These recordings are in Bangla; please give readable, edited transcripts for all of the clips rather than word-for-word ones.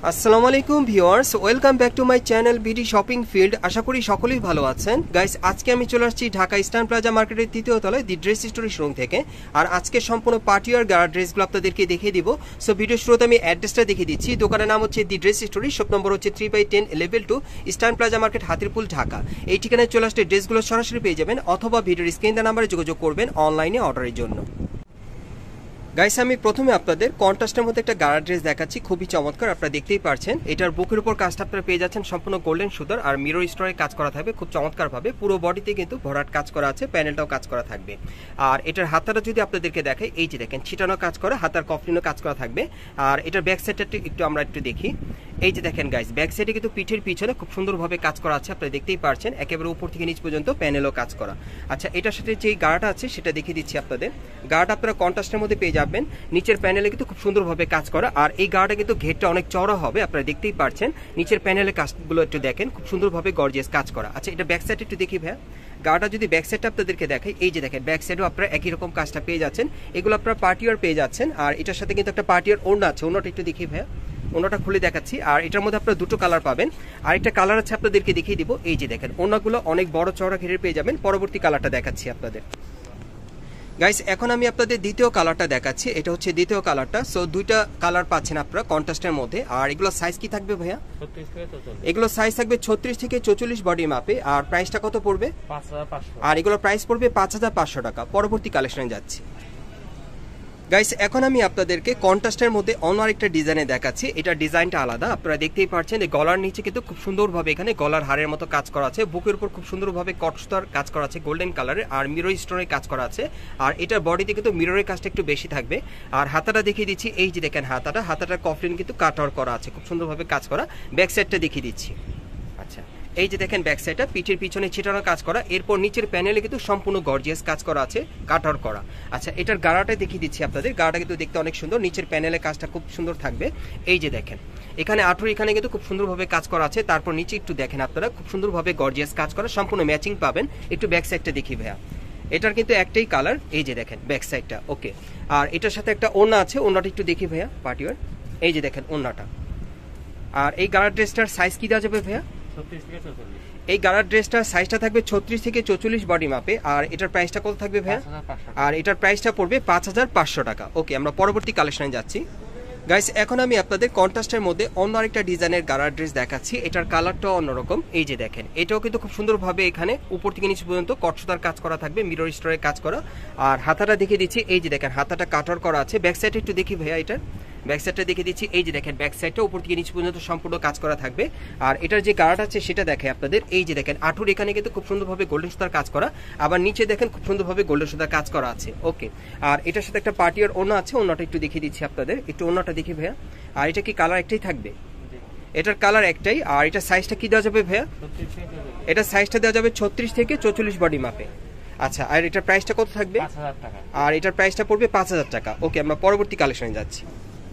আসসালামু আলাইকুম viewers, welcome back to my channel BD shopping field. আশা করি সকলেই ভালো আছেন। গাইস, আজকে আমি চলে আসছি ঢাকা ইস্টার্ন প্লাজা মার্কেটের তৃতীয় তলায় দি ড্রেস স্টোরি শোরুম থেকে। আর আজকে সম্পূর্ণ পার্টি আর গাড়া ড্রেসগুলো আপনাদেরকে দেখিয়ে দিব। সো ভিডিও শুরুতে আমি অ্যাড্রেসটা দেখিয়ে দিচ্ছি। দোকানের নাম হচ্ছে the dress story, shop number হচ্ছে 3/10 level 2 eastern plaza market, Hatirpool, Dhaka. এই ঠিকানায় চলে আসলে ড্রেসগুলো সরাসরি পেয়ে যাবেন, অথবা ভিডিওর স্ক্রিন দেওয়া নাম্বারে যোগাযোগ করবেন অনলাইনে অর্ডারের জন্য। গাইস, আমি প্রথমে আপনাদের কন্ট্রাস্টের মধ্যে একটা গাড়া ড্রেস দেখাচ্ছি, খুবই চমৎকার। আপনারা দেখতেই পারছেন এটার বুকের উপর কাজটা আপনারা পেয়ে যাচ্ছেন সম্পূর্ণ গোল্ডেন সুতার আর মিরর স্টোরে কাজ করা থাকবে খুব চমৎকার ভাবে। পুরো বডিতে কিন্তু ভরাট কাজ করা আছে, প্যানেলটাও কাজ করা থাকবে। আর এটার হাতাটা যদি আপনাদেরকে দেখাই, এই যে দেখেন ছিটানো কাজ করা, হাতার কফলিনও কাজ করা থাকবে। আর এটার ব্যাক সাইডটা একটু আমরা একটু দেখি। এই যে দেখেন গাইস, ব্যাক সাইডে কিন্তু পিঠের পিছনে খুব সুন্দরভাবে কাজ করা আছে, আপনারা দেখতেই পারছেন। একেবারে উপর থেকে নিচ পর্যন্ত প্যানেলও কাজ করা। আচ্ছা, এটার সাথে যে গাড়াটা আছে সেটা দেখিয়ে দিচ্ছি আপনাদের। গাড়াটা আপনারা কন্ট্রাস্টের মধ্যে পেয়ে যাবেন, নিচের প্যানেলে কিন্তু খুব সুন্দরভাবে কাজ করা। আর এই গাড়াটা কিন্তু ঘেরটা অনেক চওড়া হবে, আপনারা দেখতেই পারছেন। নিচের প্যানেলের কাজগুলো একটু দেখেন, খুব সুন্দরভাবে গর্জিয়াস কাজ করা। আচ্ছা, এটা ব্যাক সাইড একটু দেখি ভাইয়া। গাড়াটা যদি ব্যাক সাইডটা আপনাদেরকে দেখাই, এই যে দেখেন ব্যাক সাইডেও আপনারা একই রকম কাজটা পেয়ে যাচ্ছেন। এগুলো আপনারা পার্টিওয়ার পেয়ে যাচ্ছেন। আর এটার সাথে কিন্তু একটা পার্টিওয়ার ওড়না আছে, ওড়নাটা একটু দেখি ভাইয়া। ওনাটা খুলে দেখাচ্ছি। আর এটার মধ্যে আপনারা দুটো কালার পাবেন। আর একটা কালার আছে আপনাদেরকে দেখিয়ে দিব। এই যে দেখেন ওনাগুলো অনেক বড় চওড়া ঘেরের পেয়ে যাবেন। পরবর্তী কালারটা দেখাচ্ছি আপনাদের। গাইস, এখন আমি আপনাদের দ্বিতীয় কালারটা দেখাচ্ছি। এটা হচ্ছে দ্বিতীয় কালারটা। সো দুইটা কালার পাচ্ছেন আপনারা কন্ট্রাস্টের মধ্যে। আর এগুলো সাইজ কি থাকবে ভাইয়া? এগুলো সাইজ থাকবে 36 থেকে 44 বডি মাপে। আর প্রাইসটা কত পড়বে? 5500। আর এগুলো প্রাইস পড়বে 5500 টাকা। পরবর্তী কালেকশনে যাচ্ছি। গাইস, এখন আমি আপনাদেরকে কন্ট্রাস্টের মধ্যে অন্য আরেকটা ডিজাইনে দেখাচ্ছি। এটা ডিজাইনটা আলাদা, আপনারা দেখতেই পাচ্ছেন। এই গলার নিচে কিন্তু খুব সুন্দরভাবে এখানে গলার হারের মতো কাজ করা আছে। বুকের উপর খুব সুন্দরভাবে কটস্টার কাজ করা আছে গোল্ডেন কালারের, আর মিরর স্টোনের কাজ করা আছে। আর এটার বডিতে কিন্তু মিররের কাজটা একটু বেশি থাকবে। আর হাতাটা দেখিয়ে দিচ্ছি। এই যে দেখেন হাতাটার কফলিন কিন্তু কাট আউট করা আছে, খুব সুন্দরভাবে কাজ করা। ব্যাক সাইডটা দেখিয়ে দিচ্ছি। আচ্ছা, এই যে দেখেন ব্যাক সাইডটা পিঠের পিছনে ছিটানো কাজ করা। এরপর নিচের প্যানেলে কিন্তু সম্পূর্ণ গর্জিয়াস কাজ করা আছে, কাট আউট করা। আচ্ছা, এটার গাড়াটা দেখিয়ে দিচ্ছি আপনাদের। গাড়াটা কিন্তু দেখতে অনেক সুন্দর, নিচের প্যানেলে কাজটা খুব সুন্দর থাকবে। এই যে দেখেন এখানে আঁটুর এখানে কিন্তু খুব সুন্দরভাবে কাজ করা আছে। তারপর নিচে একটু দেখেন আপনারা, খুব সুন্দরভাবে গর্জিয়াস কাজ করা, সম্পূর্ণ ম্যাচিং পাবেন। একটু ব্যাক সাইডটা দেখি ভাইয়া। এটার কিন্তু একটাই কালার, এই যে দেখেন ব্যাক সাইডটা। ওকে, আর এটার সাথে একটা ওড়না আছে, ওড়নাটা একটু দেখি ভাইয়া পার্টিওয়ার। এই যে দেখেন ওড়নাটা। আর এই গাড়ার ড্রেসটার সাইজ কি দেওয়া যাবে ভাইয়া? 36 থেকে 44। এই গাড়ার ড্রেসটার সাইজটা থাকবে 36 থেকে 44 বডি মাপে। আর এটার প্রাইসটা কত থাকবে ভাইয়া? আর এটার প্রাইসটা পড়বে 5500 টাকা। ওকে, আমরা পরবর্তী কালেকশনে যাচ্ছি। গাইস, এখন আমি আপনাদের কন্ট্রাস্টের মধ্যে অন্য আরেকটা ডিজাইনের গাড়ার ড্রেস দেখাচ্ছি। এটার কালারটাও অন্যরকম। এই যে দেখেন এটাও কিন্তু খুব সুন্দরভাবে এখানে উপর থেকে নিচ পর্যন্ত কটসুতার কাজ করা থাকবে, মিরর স্টোরের কাজ করা। আর হাতাটা দেখিয়ে দিচ্ছি। এই যে দেখেন হাতাটা কাটার করা আছে। ব্যাক সাইডে একটু দেখি ভাইয়া, এটার ব্যাক সাইডটা দেখিয়ে দিচ্ছি। এই যে দেখেন ব্যাক সাইডটা উপর থেকে নিচ পর্যন্ত সম্পূর্ণ কাজ করা থাকবে। আর এটার যে গাড়াটা আছে সেটা দেখে আপনাদের। এই যে দেখেন আঁটুর এখানে কিন্তু খুব সুন্দরভাবে গোল্ডেন সুতার কাজ করা, আবার নিচে দেখেন খুব সুন্দরভাবে গোল্ডেন সুতার কাজ করা আছে। ওকে, আর এটার সাথে একটা পার্টিয়ার ওড়না আছে, ওড়নাটা একটু দেখিয়ে দিচ্ছি আপনাদের। একটু ওড়নাটা দেখি ভাইয়া। আর এটা কি কালার একটাই থাকবে? এটার কালার একটাই। আর এটা সাইজটা কি দেওয়া যাবে ভাইয়া? এটা সাইজটা দেওয়া যাবে 36 থেকে 44 বডি মাপে। আচ্ছা, আর এটার প্রাইসটা কত থাকবে? 5000 টাকা। আর এটার প্রাইসটা পড়বে 5000 টাকা। ওকে, আমরা পরবর্তী কালেকশনে যাচ্ছি।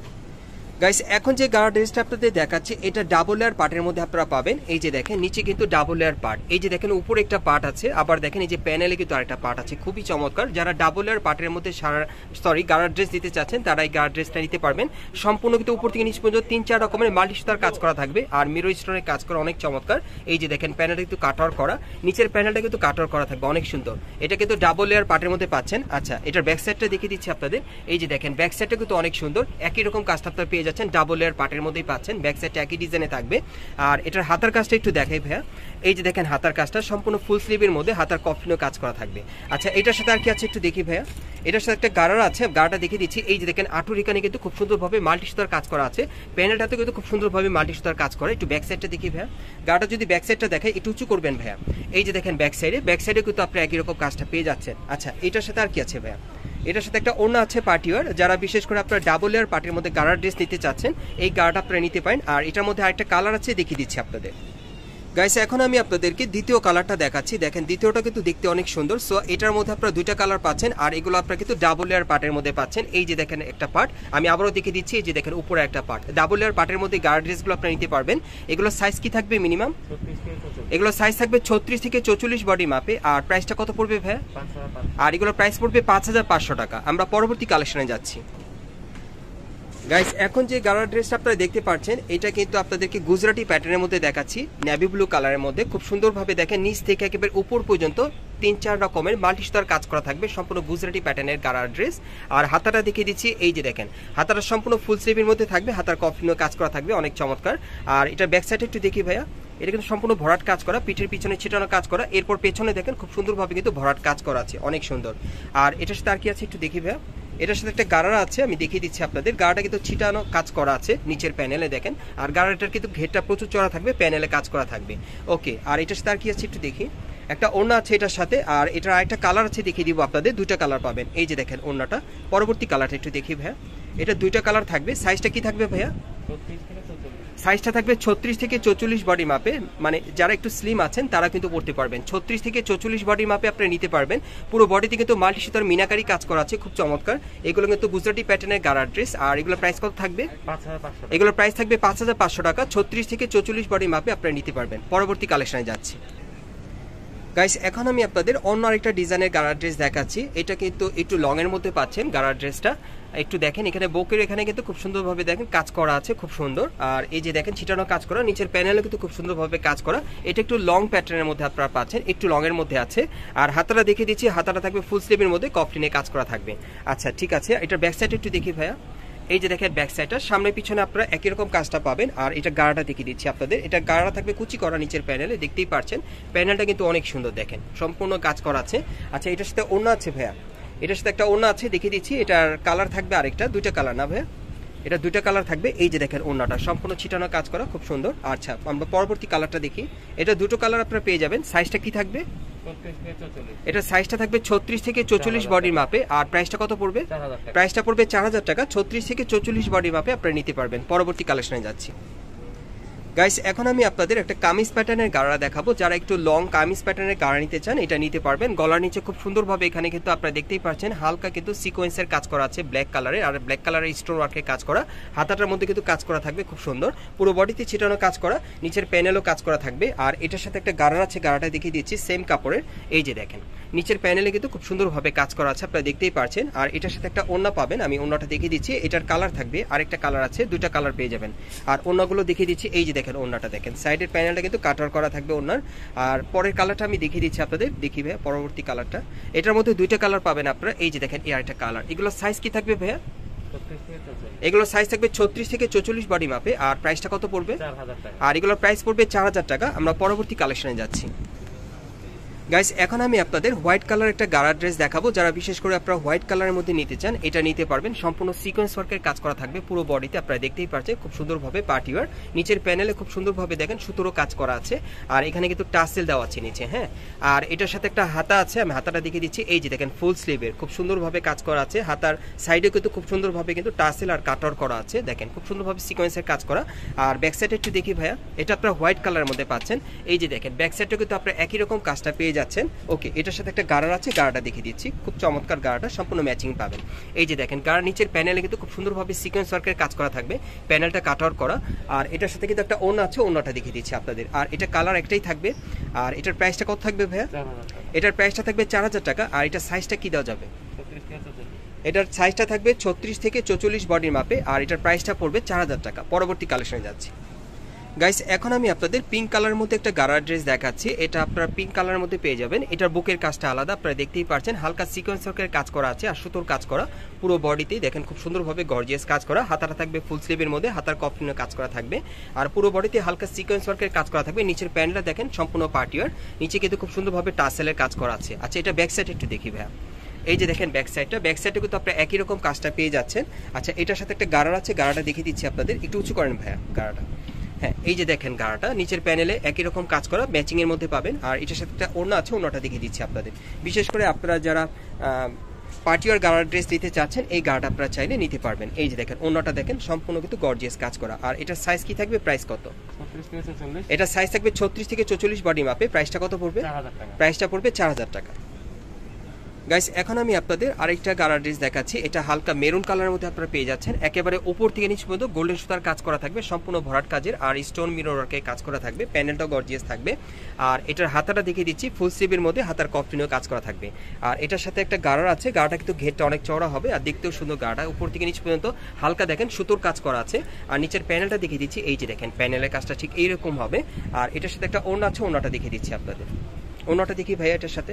গাইস, এখন যে গাড়া ড্রেসটা আপনাদের দেখাচ্ছি এটা ডাবল লেয়ার পার্টের মধ্যে আপনারা পাবেন। এই যে দেখেন নিচে কিন্তু ডাবল লেয়ার পার্ট, এই যে দেখেন উপরে একটা পার্ট আছে, আবার দেখেন এই যে প্যানেলে কিন্তু আরেকটা পার্ট আছে, খুবই চমৎকার। যারা ডাবল লেয়ার পার্টের মধ্যে গাড়া ড্রেস দিতে চাচ্ছেন তারা এই গাড়া ড্রেসটা নিতে পারবেন। সম্পূর্ণ কিন্তু উপর থেকে নিচ পর্যন্ত 3-4 রকমের মাল্টি সুতার কাজ করা থাকবে। আর মিরর স্টোনের কাজ করা অনেক চমৎকার। এই যে দেখেন প্যানেলটা কিন্তু কাটার করা, নিচের প্যানেলটা কিন্তু কাটার করা থাকবে, অনেক সুন্দর। এটা কিন্তু ডাবল লেয়ার পার্টের মধ্যে পাচ্ছেন। আচ্ছা, এটার ব্যাক সাইডটা দেখিয়ে দিচ্ছি আপনাদের। এই যে দেখেন ব্যাক সাইডটা কিন্তু অনেক সুন্দর, একই রকম কাজটা আপনারা পেয়ে যাচ্ছেন, ডাবল লেয়ার পার্টের মধ্যেই পাচ্ছেন। ব্যাক সাইডটা একই ডিজাইনে থাকবে। আর এটার হাতার কাজটা একটু দেখাই ভাইয়া। এই যে দেখেন হাতার কাজটা সম্পূর্ণ ফুল স্লিভের মধ্যে হাতার কফলিনও কাজ করা থাকবে। আচ্ছা, এটার সাথে আর কি আছে একটু দেখি ভাইয়া। এটার সাথে একটা গাড়ার আছে, গাড়াটা দেখিয়ে দিচ্ছি। এই যে দেখেন আঁটুর এখানে কিন্তু খুব সুন্দরভাবে মাল্টি সুতার কাজ করা আছে, প্যানেলটাতে কিন্তু খুব সুন্দরভাবে মাল্টি সুতার কাজ করা। একটু ব্যাক সাইডটা দেখি ভাইয়া। গাড়াটা যদি ব্যাক সাইডটা দেখায় একটু উঁচু করবেন ভাইয়া। এই যে দেখেন ব্যাক সাইডে কিন্তু আপনি একই রকম কাজটা পেয়ে যাচ্ছেন। আচ্ছা, এটার সাথে আর কি আছে ভাইয়া? এটার সাথে একটা ওড়না আছে পার্টিওয়ার। যারা বিশেষ করে আপনারা ডাবল লেয়ার পার্টির মধ্যে গাড়া ড্রেস নিতে চাচ্ছেন এই গাড়াটা আপনারা নিতে পারেন। আর এটার মধ্যে আরেকটা কালার আছে, দেখিয়ে দিচ্ছি আপনাদের। গাইস, এখন আমি আপনাদেরকে দ্বিতীয় কালারটা দেখাচ্ছি। দেখেন দ্বিতীয়টা কিন্তু দেখতে অনেক সুন্দর। সো এটার মধ্যে আপনারা দুইটা কালার পাচ্ছেন। আর এগুলো আপনারা কিন্তু ডাবল লেয়ার পার্টের মধ্যে পাচ্ছেন। এই যে দেখেন একটা পার্ট, আমি আবারও দেখিয়ে দিচ্ছি। এই যে দেখেন উপরে একটা পার্ট, ডাবল লেয়ার পার্টের মধ্যে গাড়া ড্রেসগুলো আপনারা নিতে পারবেন। এগুলো সাইজ কি থাকবে মিনিমাম? এগুলো সাইজ থাকবে 36 থেকে 44 বডি মাপে। আর প্রাইসটা কত পড়বে ভাই? 5500। আর এগুলো প্রাইস পড়বে 5500 টাকা। আমরা পরবর্তী কালেকশনে যাচ্ছি। গাইস এখন যে গাড়ার ড্রেসটা আপনারা দেখতে পাচ্ছেন এটা কিন্তু আপনাদেরকে গুজরাটি প্যাটার্নের মধ্যে দেখাচ্ছি, নেভি ব্লু কালারের মধ্যে। খুব সুন্দরভাবে দেখেন নিচ থেকে একেবারে উপর পর্যন্ত 3-4 রকমের মাল্টি সুতার কাজ করা থাকবে, সম্পূর্ণ গুজরাটি প্যাটার্নের গাড়ার ড্রেস। আর হাতাটা দেখিয়ে দিচ্ছি, এই যে দেখেন হাতাটা সম্পূর্ণ ফুল স্লিভের মধ্যে থাকবে, হাতার কফিনও কাজ করা থাকবে, অনেক চমৎকার। আর এটা ব্যাক সাইডে একটু দেখি ভাইয়া, এটা কিন্তু সম্পূর্ণ ভরাট কাজ করা, পিঠের পিছনে ছিটানো কাজ করা, এরপর পেছনে দেখেন খুব সুন্দরভাবে কিন্তু ভরাট কাজ করা আছে, অনেক সুন্দর। আর এটার সাথে আর কি আছে একটু দেখি ভাইয়া, এটার সাথে একটা গাড়া আছে, আমি দেখিয়ে দিচ্ছি আপনাদের। গাড়াটা কিন্তু ছিটানো কাজ করা আছে নিচের প্যানেলে দেখেন, আর গাড়াটার কিন্তু ঘেরটা প্রচুর চড়া থাকবে, প্যানেলে কাজ করা থাকবে। ওকে, আর এটার সাথে আর কি আছে একটু দেখি, একটা ওড়না আছে এটার সাথে, আর এটার আরেকটা কালার আছে দেখিয়ে দিব আপনাদের, দুইটা কালার পাবেন। এই যে দেখেন ওড়নাটা, পরবর্তী কালারটা একটু দেখি ভাইয়া, এটা দুইটা কালার থাকবে। সাইজটা কি থাকবে ভাইয়া? সাইজটা থাকবে 36 থেকে 44 বডি মাপে, মানে যারা একটু স্লিম আছেন তারা কিন্তু পড়তে পারবেন। 36 থেকে 44 বডি মাপে আপনারা নিতে পারবেন। পুরো বডিতে কিন্তু মাল্টি সুতার মিনাকারি কাজ করা আছে, খুব চমৎকার। এগুলো কিন্তু গুজরাটি প্যাটার্নের গাড়ার ড্রেস। আর এগুলোর প্রাইস কত থাকবে? 5500। এগুলোর প্রাইস থাকবে 5500 টাকা। 36 থেকে 44 বডি মাপে আপনারা নিতে পারবেন। পরবর্তী কালেকশনে যাচ্ছি গাইস, এখন আমি আপনাদের অন্য আরেকটা ডিজাইনের গাড়ার ড্রেস দেখাচ্ছি। এটা কিন্তু একটু লং এর মধ্যে পাচ্ছেন গাড়ার ড্রেসটা, একটু দেখেন এখানে বুকের এখানে কিন্তু খুব সুন্দরভাবে দেখেন কাজ করা আছে, খুব সুন্দর। আর এই যে দেখেন ছিটানো কাজ করা, নিচের প্যানেলও কিন্তু খুব সুন্দরভাবে কাজ করা। এটা একটু লং প্যাটার্নের মধ্যে আপনারা পাচ্ছেন, একটু লং এর মধ্যে আছে। আর হাতাটা দেখিয়ে দিচ্ছি, হাতাটা থাকবে ফুল স্লিভের মধ্যে, কফলিনে কাজ করা থাকবে। আচ্ছা ঠিক আছে, এটার ব্যাক সাইড একটু দেখি ভাইয়া, এই যে দেখেন ব্যাক সাইডটা, সামনে পিছনে আপনারা একই রকম কাজটা পাবেন। আর এটা গাড়াটা দেখিয়ে দিচ্ছি আপনাদের, এটা গাড়া থাকবে কুচি করা নিচের প্যানেলে, দেখতেই পাচ্ছেন প্যানেলটা কিন্তু অনেক সুন্দর, দেখেন সম্পূর্ণ কাজ করা আছে। আচ্ছা এটার সাথে ওড়না আছে ভাইয়া, এটার সাথে একটা ওড়না আছে দেখিয়ে দিচ্ছি, এটার কালার থাকবে আরেকটা, দুইটা কালার না ভাইয়া, এটা দুইটা কালার থাকবে। এই যে দেখেন ওড়নাটা সম্পূর্ণ ছিটানো কাজ করা, খুব সুন্দর। আচ্ছা আমরা পরবর্তী কালারটা দেখি, এটা দুটো কালার আপনারা পেয়ে যাবেন। সাইজটা কি থাকবে? এটা সাইজটা থাকবে 36 থেকে 44 বডির মাপে। আর প্রাইসটা কত পড়বে? প্রাইসটা পড়বে 4000 টাকা। 36 থেকে 44 বডির মাপে আপনারা নিতে পারবেন। পরবর্তী কালেকশনে যাচ্ছি গাইস, এখন আমি আপনাদের একটা কামিজ প্যাটার্নের গাড়া দেখাবো। যারা একটু লং কামিজ প্যাটার্নের গাড়া নিতে চান এটা নিতে পারবেন। গলার নিচে খুব সুন্দরভাবে এখানে কিন্তু আপনারা দেখতেই পাচ্ছেন হালকা কিন্তু সিকোয়েন্সের কাজ করা আছে ব্ল্যাক কালারের, আর ব্ল্যাক কালারের স্টোন ওয়ার্কের কাজ করা। হাতাটার মধ্যে কিন্তু কাজ করা থাকবে খুব সুন্দর, পুরো বডিতে ছিটানো কাজ করা, নিচের প্যানেলও কাজ করা থাকবে। আর এটার সাথে একটা গাড়া আছে, গাড়াটা দেখিয়ে দিচ্ছি সেম কাপড়ের। এই যে দেখেন নিচের প্যানেলে কিন্তু খুব সুন্দরভাবে কাজ করা আছে, আপনারা দেখতেই পাচ্ছেন। আর এটার সাথে একটা ওড়না পাবেন, আমি ওড়নাটা দেখিয়ে দিচ্ছি। এটার কালার থাকবে আরেকটা কালার আছে, দুইটা কালার পেয়ে যাবেন। আর ওড়নাগুলো দেখিয়ে দিচ্ছি, এই যে দেখেন ওড়নাটা দেখেন, সাইডের প্যানেলটা কিন্তু কাটার করা থাকবে ওড়নার। আর পরের কালারটা আমি দেখিয়ে দিচ্ছি আপনাদের, দেখি ভাইয়া পরবর্তী কালারটা। এটার মধ্যে দুইটা কালার পাবেন আপনারা, এই যে দেখেন এই আরেকটা কালার। এগুলো সাইজ কি থাকবে ভাইয়া? এগুলো সাইজ থাকবে 36 থেকে 44 বডি মাপে। আর প্রাইসটা কত পড়বে? 4000 টাকা। আর এগুলোর প্রাইস পড়বে 4000 টাকা। আমরা পরবর্তী কালেকশনে যাচ্ছি গাইস, এখন আমি আপনাদের হোয়াইট কালার একটা গাড়া ড্রেস দেখাবো। যারা বিশেষ করে আপনারা হোয়াইট কালারের মধ্যে নিতে চান এটা নিতে পারবেন। সম্পূর্ণ সিকোয়েন্স ওয়ার্কের কাজ করা থাকবে পুরো বডিতে, আপনারা দেখতেই পাচ্ছেন খুব সুন্দরভাবে পার্টি ওয়্যার। নিচের প্যানেলে খুব সুন্দরভাবে দেখেন সুতোরও কাজ করা আছে। আর এখানে কিন্তু টাসেল দেওয়া আছে নিচে, হ্যাঁ। আর এটার সাথে একটা হাতা আছে, আমি হাতাটা দেখিয়ে দিচ্ছি। এই যে দেখেন ফুল স্লিভের খুব সুন্দরভাবে কাজ করা আছে। হাতার সাইডে কিন্তু খুব সুন্দরভাবে কিন্তু টাসেল আর কাটার করা আছে, দেখেন খুব সুন্দরভাবে সিকোয়েন্সের কাজ করা। আর ব্যাক সাইডে একটু দেখি ভাইয়া, এটা আপনারা হোয়াইট কালারের মধ্যে পাচ্ছেন। এই যে দেখেন ব্যাক সাইডে কিন্তু আপনারা একই রকম কাজটা পেয়ে যাচ্ছেন। ওকে, এটার সাথে একটা গাড়া আছে, গাড়াটা দেখিয়ে দিচ্ছি, খুব চমৎকার গাড়াটা, সম্পূর্ণ ম্যাচিং পাবেন। এই যে দেখেন গাড়ার নিচের প্যানেলে কিন্তু খুব সুন্দরভাবে সিকোয়েন্স ওয়ার্কের কাজ করা থাকবে, প্যানেলটা কাটার করা। আর এটার সাথে কিন্তু একটা ওড়না আছে, ওড়নাটা দেখিয়ে দিচ্ছি আপনাদের। আর এটা কালার একটাই থাকবে। আর এটার প্রাইসটা কত থাকবে ভাইয়া? এটার প্রাইসটা থাকবে 4000 টাকা। আর এটার সাইজটা কি দেওয়া যাবে? এটার সাইজটা থাকবে 36 থেকে 44 বডির মাপে। আর এটার প্রাইসটা পড়বে 4000 টাকা। পরবর্তী কালেকশনে যাচ্ছি গাইস, এখন আমি আপনাদের পিঙ্ক কালারের মধ্যে একটা গাড়া ড্রেস দেখাচ্ছি। এটা আপনারা পিঙ্ক কালারের মধ্যে পেয়ে যাবেন। এটার বুকের কাজটা আলাদা, আপনারা দেখতেই পাচ্ছেন হালকা সিকোয়েন্স ওয়ার্কের কাজ করা আছে আর সুতোর কাজ করা। পুরো বডিতেই দেখেন খুব সুন্দরভাবে গর্জিয়াস কাজ করা। হাতাটা থাকবে ফুল স্লিভের মধ্যে, হাতার কফলিনের কাজ করা থাকবে। আর পুরো বডিতে হালকা সিকোয়েন্স ওয়ার্কের কাজ করা থাকবে। নিচের প্যান্টটা দেখেন সম্পূর্ণ পার্টি ওয়্যার, নিচে কিন্তু খুব সুন্দরভাবে টাসেলের কাজ করা আছে। আচ্ছা এটা ব্যাক সাইড একটু দেখি ভাইয়া, এই যে দেখেন ব্যাক সাইডটা, ব্যাক সাইডে কিন্তু আপনারা একই রকম কাজটা পেয়ে যাচ্ছেন। আচ্ছা এটার সাথে একটা গাড়া আছে, গাড়াটা দেখিয়ে দিচ্ছি আপনাদের, একটু উঁচু করেন ভাইয়া গাড়াটা। হ্যাঁ এই যে দেখেন গাড়াটা নিচের প্যানেলে একই রকম কাজ করা, ম্যাচিং এর মধ্যে পাবেন। আর এটার সাথে একটা ওড়না আছে, ওড়নাটা দেখিয়ে দিচ্ছি আপনাদের। বিশেষ করে আপনারা যারা পার্টি ওয়্যার গাড়ার ড্রেস নিতে চাচ্ছেন এই গাড়াটা আপনারা চাইলে নিতে পারবেন। এই যে দেখেন ওড়নাটা দেখেন সম্পূর্ণ কিন্তু গর্জিয়াস কাজ করা। আর এটার সাইজ কি থাকবে, প্রাইস কত? এটা সাইজ থাকবে 36 থেকে 44 বডি মাপে। প্রাইসটা কত পড়বে? প্রাইসটা পড়বে 4000 টাকা। গাইস এখন আমি আপনাদের আরেকটা গারা ড্রেস দেখাচ্ছি। এটা হালকা মেরুন কালারের মধ্যে আপনারা পেয়ে যাচ্ছেন। একেবারে উপর থেকে নিচ পর্যন্ত গোল্ডেন সুতার কাজ করা থাকবে, সম্পূর্ণ ভরাট কাজের, আর স্টোন মিরর ওয়ার্কের কাজ করা থাকবে। প্যানেলটাও গর্জিয়াস থাকবে। আর এটার হাতাটা দেখিয়ে দিচ্ছি, ফুল স্লিভের মধ্যে হাতার কফলিনেও কাজ করা থাকবে। আর এটার সাথে একটা গারার আছে, গারাটা কিন্তু ঘেরটা অনেক চওড়া হবে আর দেখতেও সুন্দর। গারাটা উপর থেকে নিচ পর্যন্ত হালকা দেখেন সুতোর কাজ করা আছে। আর নিচের প্যানেলটা দেখিয়ে দিচ্ছি, এই যে দেখেন প্যানেলের কাজটা ঠিক এইরকম হবে। আর এটার সাথে একটা ওড়না আছে, ওড়নাটা দেখিয়ে দিচ্ছি আপনাদের। ওড়নাটা দেখি ভাইয়া এটার সাথে।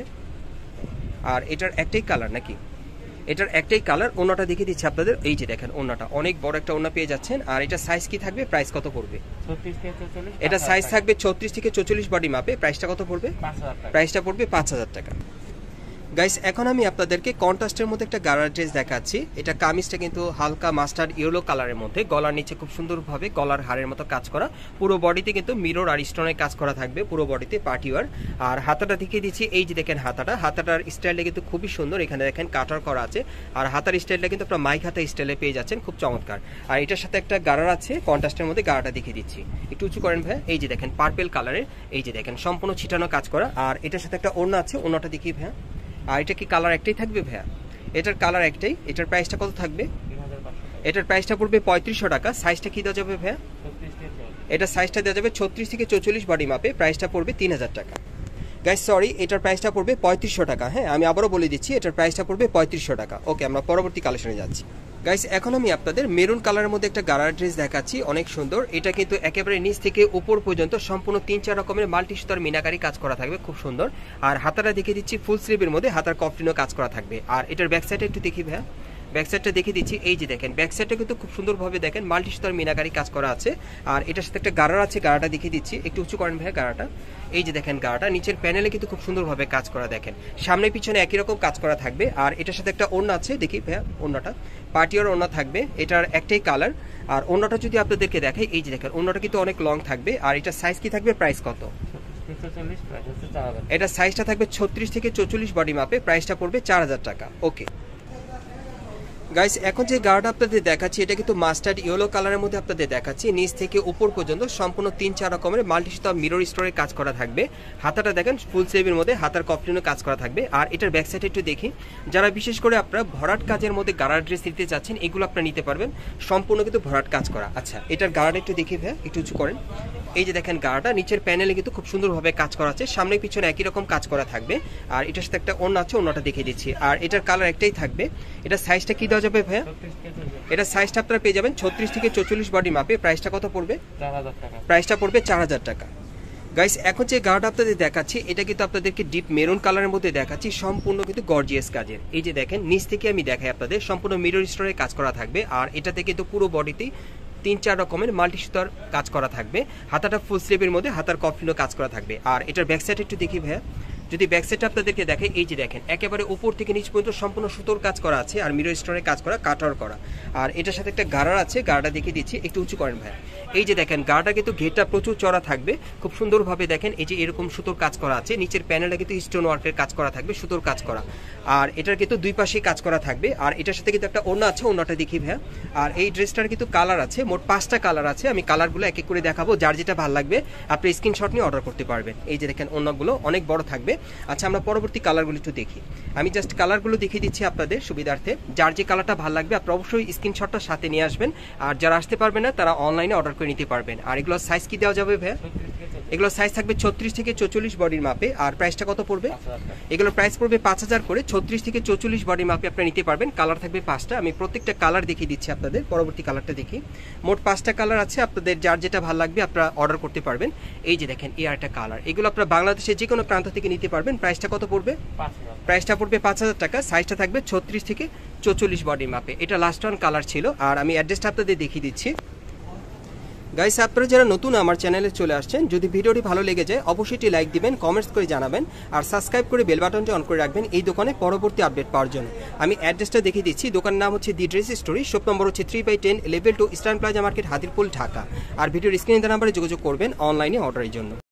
আর এটার একটাই কালার নাকি? এটার একটাই কালার। ওড়নাটা দেখিয়ে দিচ্ছি আপনাদের, এই যে দেখেন ওড়নাটা অনেক বড় একটা ওড়না পেয়ে যাচ্ছেন। আর এটা সাইজ কি থাকবে, প্রাইস কত পড়বে? 36 থেকে 44। এটা সাইজ থাকবে 36 থেকে 44 বডি মাপে। প্রাইসটা কত পড়বে? 5000 টাকা। প্রাইসটা পড়বে 5000 টাকা। গাইস এখন আমি আপনাদেরকে কন্ট্রাস্টের মধ্যে একটা গারার ড্রেস দেখাচ্ছি। এটা কামিজটা কিন্তু হালকা মাস্টার্ড ইয়েলো কালারের মধ্যে, গলার নিচে খুব সুন্দরভাবে গলার হারের মতো কাজ করা, পুরো বডিতে কিন্তু মিরর আর স্টোনের কাজ করা থাকবে, পুরো বডিতে পার্টিওয়ার। আর হাতাটা দেখিয়ে দিচ্ছি, এই যে দেখেন হাতাটার স্টাইলটা কিন্তু খুবই সুন্দর। এখানে দেখেন কাটার করা আছে। আর হাতার স্টাইলটা কিন্তু আপনার মাইক হাতা স্টাইলে পেয়ে যাচ্ছেন, খুব চমৎকার। আর এটার সাথে একটা গারার আছে কন্ট্রাস্টের মধ্যে, গারাটা দেখিয়ে দিচ্ছি, একটু উঁচু করেন ভাই। এই যে দেখেন পার্পেল কালারের, এই যে দেখেন সম্পূর্ণ ছিটানো কাজ করা। আর এটার সাথে একটা ওড়না আছে, ওড়নাটা দেখিয়ে ভাইয়া। আর এটা কি কালার একটাই থাকবে ভাইয়া? এটার কালার একটাই। এটার প্রাইসটা কত থাকবে? 3500। এটার প্রাইসটা পড়বে 3500 টাকা। সাইজটা কি দেওয়া যাবে ভাইয়া? 36 থেকে 44। এটা সাইজটা দেওয়া যাবে 36 থেকে 44 বডি মাপে। প্রাইসটা পড়বে 3000 টাকা। গাইস সরি, এটার প্রাইসটা পড়বে 3500 টাকা। হ্যাঁ, আমি আবারও বলে দিচ্ছি, এটার প্রাইসটা পড়বে 3500 টাকা। ওকে, আমরা পরবর্তী কালেকশনে যাচ্ছি। গাইস এখন আমি আপনাদের মেরুন কালারের মধ্যে একটা গারার ড্রেস দেখাচ্ছি, অনেক সুন্দর। এটা কিন্তু একেবারে নিচ থেকে উপর পর্যন্ত সম্পূর্ণ 3-4 রকমের মাল্টি সুতার মিনাকারি কাজ করা থাকবে, খুব সুন্দর। আর হাতাটা দেখিয়ে দিচ্ছি, ফুল স্লিভের মধ্যে হাতার কফলিনও কাজ করা থাকবে। আর এটার ব্যাক সাইডে একটু দেখি ভাইয়া। ব্যাক সাইডটা দেখিয়ে দিচ্ছি, এই যে দেখেন ব্যাক সাইডটা কিন্তু খুব সুন্দরভাবে দেখেন মাল্টি সুতার মিনাকারি কাজ করা আছে। আর এটার সাথে একটা গারার আছে, গারাটা দেখিয়ে দিচ্ছি, একটু উঁচু করেন ভাইয়া গারাটা। এই যে দেখেন গারাটা নিচের প্যানেলে কিন্তু খুব সুন্দরভাবে কাজ করা, দেখেন সামনে পিছনে একই রকম কাজ করা থাকবে। আর এটার সাথে একটা ওড়না আছে, দেখি ভাইয়া ওড়নাটা পার্টিওর ওড়না থাকবে। এটার একটাই কালার। আর ওড়নাটা যদি আপনাদেরকে দেখাই, এই যে দেখেন ওড়নাটা কিন্তু অনেক লং থাকবে। আর এটার সাইজ কি থাকবে, প্রাইস কত? 46, প্রাইস হচ্ছে 4000। এটা সাইজটা থাকবে 36 থেকে 44 বডি মাপে। প্রাইসটা পড়বে 4000 টাকা। ওকে গাইস এখন যে গারাটা আপনাদের দেখাচ্ছি, এটা কিন্তু মাস্টার্ড ইয়েলো কালারের মধ্যে আপনাদের দেখাচ্ছি। নিচ থেকে উপর পর্যন্ত সম্পূর্ণ 3-4 রকমের মাল্টি সুতা মিরর স্টোরের কাজ করা থাকবে। হাতাটা দেখেন ফুল স্লিভের মধ্যে হাতার কফলিনও কাজ করা থাকবে। আর এটার ব্যাক সাইডে একটু দেখি, যারা বিশেষ করে আপনারা ভরাট কাজের মধ্যে গারার ড্রেস নিতে চাচ্ছেন, এগুলো আপনারা নিতে পারবেন, সম্পূর্ণ কিন্তু ভরাট কাজ করা। আচ্ছা, এটার গারাটা একটু দেখি ভাইয়া, একটু উঁচু করেন। এই যে দেখেন গারাটা নিচের প্যানেলে কিন্তু খুব সুন্দরভাবে কাজ করা আছে, সামনে পিছনে একই রকম কাজ করা থাকবে। আর এটার সাথে একটা ওড়না আছে, ওড়নাটা দেখিয়ে দিচ্ছি। আর এটার কালার একটাই থাকবে। এটা সাইজটা কি দেওয়া যাবে ভাইয়া? এটা সাইজটা আপনারা পেয়ে যাবেন 36 থেকে 44 বডি মাপে। প্রাইসটা কত পড়বে? 4000 টাকা। প্রাইসটা পড়বে 4000 টাকা। গাইস এখন যে গারাটা আপনাদের দেখাচ্ছি, এটা কিন্তু আপনাদেরকে ডিপ মেরুন কালারের মধ্যে দেখাচ্ছি, সম্পূর্ণ কিন্তু গর্জিয়াস কাজের। এই যে দেখেন নিচ থেকে আমি দেখাই আপনাদের, সম্পূর্ণ মিরর স্টোরের কাজ করা থাকবে। আর এটাতে কিন্তু পুরো বডিতেই 3-4 রকমের মাল্টি সুতার কাজ করা থাকবে। হাতাটা ফুল স্লিভের মধ্যে হাতার কফলিনও কাজ করা থাকবে। আর এটার ব্যাক সাইড একটু দেখি ভাইয়া, যদি ব্যাক সাইডটা আপনাদেরকে দেখে, এই যে দেখেন একেবারে উপর থেকে নিচ পর্যন্ত সম্পূর্ণ সুতোর কাজ করা আছে আর মিরর স্টোনের কাজ করা, কাটার করা। আর এটার সাথে একটা গারার আছে, গারাটা দেখিয়ে দিচ্ছি, একটু উঁচু করেন ভাই। এই যে দেখেন গারাটা কিন্তু ঘেরটা প্রচুর চড়া থাকবে, খুব সুন্দরভাবে দেখেন এই যে এরকম সুতোর কাজ করা আছে। নিচের প্যানেলটা কিন্তু স্টোন ওয়ার্কের কাজ করা থাকবে, সুতোর কাজ করা। আর এটার কিন্তু দুই পাশেই কাজ করা থাকবে। আর এটার সাথে কিন্তু একটা ওড়না আছে, ওড়নাটা দেখি ভাইয়া। আর এই ড্রেসটার কিন্তু কালার আছে, মোট 5টা কালার আছে। আমি কালারগুলো এক এক করে দেখাবো, যার যেটা ভালো লাগবে আপনি স্ক্রিনশট নিয়ে অর্ডার করতে পারবেন। এই যে দেখেন ওড়নাগুলো অনেক বড় থাকবে। আচ্ছা, আমরা পরবর্তী কালারগুলো একটু দেখি। আমি জাস্ট কালারগুলো দেখিয়ে দিচ্ছি আপনাদের সুবিধার্থে। যার যে কালারটা ভালো লাগবে আপনি অবশ্যই স্ক্রিনশটটা সাথে নিয়ে আসবেন। আর যারা আসতে পারবেন না তারা অনলাইনে অর্ডার করে নিতে পারবেন। আর এগুলোর সাইজ কি দেওয়া যাবে ভাইয়া? এগুলোর সাইজ থাকবে 36 থেকে 44 বডির মাপে। আর প্রাইসটা কত পড়বে? এগুলোর প্রাইস পড়বে 5000 করে। 36 থেকে 44 বডির মাপে আপনি নিতে পারবেন। কালার থাকবে 5টা। আমি প্রত্যেকটা কালার দেখিয়ে দিচ্ছি আপনাদের। পরবর্তী কালারটা দেখি। মোট 5টা কালার আছে, আপনাদের যার যেটা ভালো লাগবে আপনারা অর্ডার করতে পারবেন। এই যে দেখেন এই আরেকটা কালার, এগুলো আপনারা বাংলাদেশের যে কোনো প্রান্ত থেকে নিতে পারবেন। প্রাইসটা কত পড়বে? প্রাইসটা পড়বে 5000 টাকা। সাইজটা থাকবে 36 থেকে 44 বডির মাপে। এটা লাস্ট ওয়ান কালার ছিল। আর আমি অ্যাড্রেসটা আপনাদের দেখিয়ে দিচ্ছি। গাইস আপনারা যারা নতুন আমার চ্যানেলে চলে আসছেন, যদি ভিডিওটি ভালো লেগে যায় অবশ্যই একটি লাইক দিবেন, কমেন্টস করে জানাবেন, আর সাবস্ক্রাইব করে বেল বাটনটি অন করে রাখবেন এই দোকানে পরবর্তী আপডেট পাওয়ার জন্য। আমি অ্যাড্রেসটা দেখিয়ে দিচ্ছি। দোকানের নাম হচ্ছে the dress story, shop number হচ্ছে 3/10, level 2, eastern plaza market, Hatirpool, Dhaka. আর ভিডিওর স্ক্রিনে দেওয়া নাম্বারে যোগাযোগ করবেন অনলাইনে অর্ডারের জন্য।